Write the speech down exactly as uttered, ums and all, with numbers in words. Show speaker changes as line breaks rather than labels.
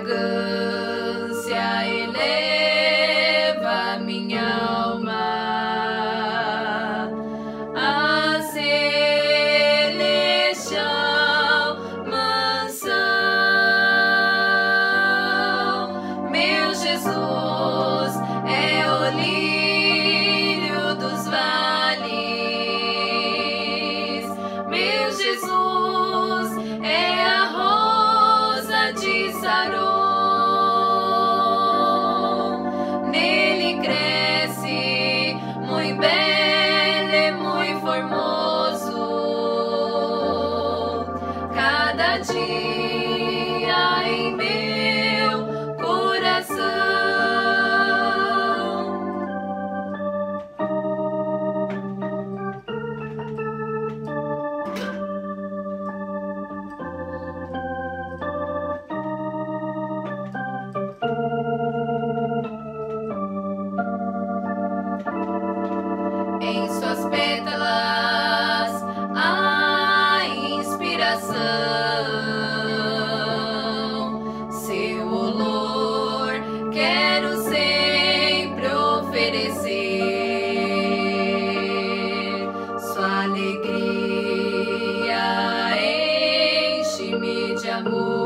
fragrância eleva minha alma a celestial mansão. Meu Jesus é o lírio dos vales, meu Jesus é a rosa de Saron. Nele cresce muito belo e muito formoso cada dia em meu coração. Em suas pétalas a inspiração, seu olor quero sempre oferecer. Sua alegria enche-me de amor.